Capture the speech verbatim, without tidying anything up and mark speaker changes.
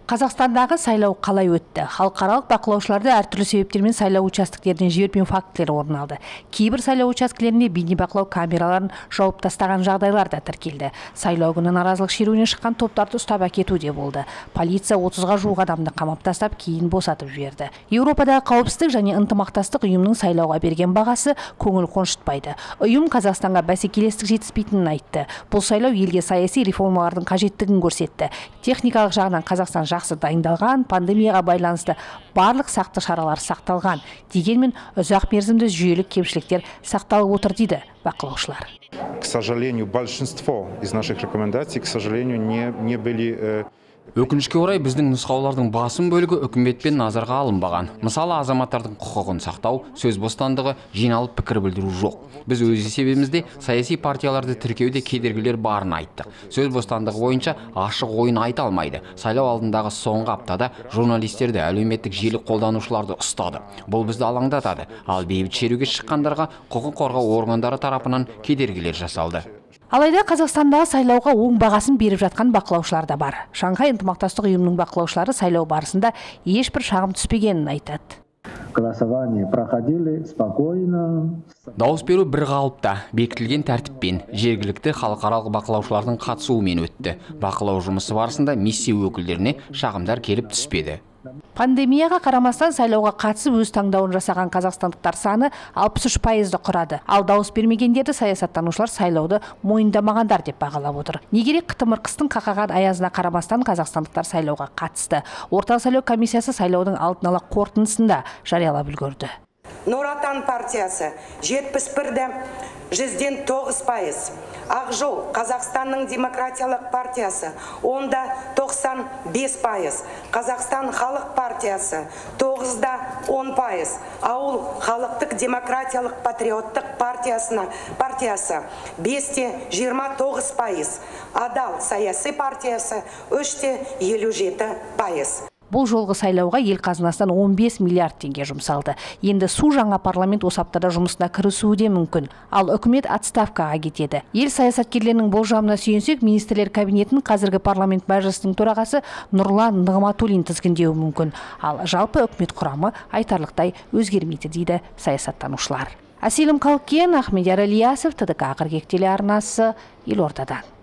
Speaker 1: Қазақстандағы сайлау қалай өтті? Халықаралық бақылаушыларды әртүрлі себептермен сайлау участоктерінен жібермеу фактілері орын алды. Кейбір сайлау учаскелерінде бейнебақылау камераларын жауып тастаған жағдайлар да тіркелді. Сайлау күні наразылық шеруіне шыққан топтарды ұстап әкету де болды. Полиция отызға жуық адамды қамап тастап, кейін босатып жіберді. Еуропадағы қауіпсіздік және ынтымақтастық ұйымның сайлауға берген бағасы көңіл қоншытпайды. Ұйым Қазақстанға бәсекелестік жетіспейтінін айтты. Бұл сайлау елге саяси реформалардың қажеттігін көрсетті. Техникалық жағынан Қазақстан жақсы дайындалған, пандемияға байланысты барлық сақтық шаралар сақталған. Дегенмен ұзақ мерзімді жүйелік кемшіліктер сақталып отыр дейді бақылаушылар.
Speaker 2: К сожалению, большинство из наших рекомендаций, к сожалению, не, не были...
Speaker 3: Өкінішке орай біздің нұсқаулардың басым бөлігі үкіметпен назарға алынбаған. Мысалы, азаматтардың құқығын сақтау, сөз бостандығы, жиналып пікір білдіру жоқ. Біз өз есебімізде саяси партияларды тіркеуде кедергілер барын айттық. Сөз бостандығы бойынша ашық ойын айта алмайды. Сайлау алдындағы соңғы аптада журналистерді, әлеуметтік желі қолданушыларды ұстады. Бұл бізді алаңдатады. Ал бейбіт шеруге шыққандарға құқық қорғау органдары тарапынан кедергілер жасалды.
Speaker 1: Алайда Қазақстандағы сайлауға оң бағасын беріп жатқан бақылаушылар да бар. Шанхай ынтымақтастық ұйымының бақылаушылары сайлау барысында ешбір шағым түспегенін айтады.
Speaker 4: Голосование проходили спокойно.
Speaker 3: Дауыс беру бір қалыпта, бекітілген тәртіппен, жергілікті халықаралық бақылаушылардың қатысуымен өтті. Бақылау жұмысы барысында миссия өкілдеріне шағымдар келіп түспеді.
Speaker 1: Пандемияға қарамастан сайлауға қатысып өз таңдауын жасаған қазақстандықтар саны алпыс үш пайызды құрады. Ал дауыс бермегендерді саясаттанушылар сайлауды мойындамағандар деп бағалап отыр. Не керек, қытымыр қыстың қақаған аязына қарамастан қазақстандықтар сайлауға қатысты. Орталық сайлау комиссиясы сайлаудың алдын ала қорытындысында жариялап үлгерді.
Speaker 5: Нұр Отан партиясы жетпіс бірде жүзден тоғыз пайыз. Ақ жол Қазақстанның демократиялық партиясы онда тоқсан бес пайыз. Қазақстан халық партиясы тоғызда он пайыз. Ауыл халықтық демократиялық патриоттық партиясына партиясы бесте жиырма тоғыз пайыз. Адал саяси партиясы үште елу жеті пайыз.
Speaker 1: Бұл жолғы сайлауға ел қазынасынан он бес миллиард теңге жұмсалды. Енді су жаңа парламент осы аптада жұмысына кірісуі де мүмкін. Ал үкімет отставкаға кетеді. Ел саясаткерлерінің болжамына сүйенсек, министрлер кабинетін қазіргі парламент мәжілісінің төрағасы Нұрлан Нығматуллин тізгіндеуі мүмкін. Ал жалпы үкімет құрамы айтарлықтай өзгермейді дейді саясаттанушылар. Әселім Қалкен, Ахмедияр Ильясов, ТДК қыркүйек телеарнасы, Елордадан.